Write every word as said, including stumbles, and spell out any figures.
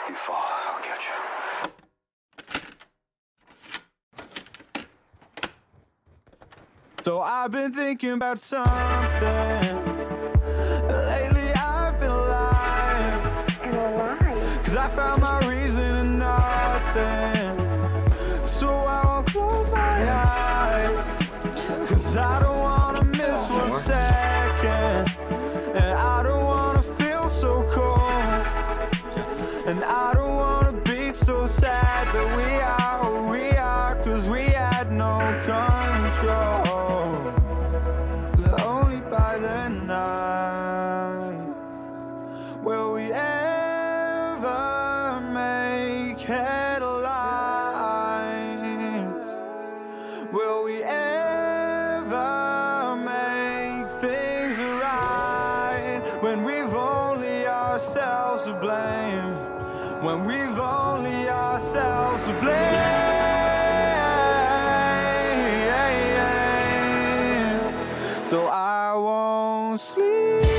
you fall, I'll catch you. So I've been thinking about something. Lately I've been alive. And alive. Cause I found my reason in nothing. So I won't close my eyes. Cause I don't wanna miss one second. And I don't wanna feel so cold. And I don't wanna be so sad that we are who we are. Cause we had no control. But only by the night will we ever make headlines. Will we ever make things right when we've only ourselves to blame? When we've only ourselves to blame. So I won't sleep.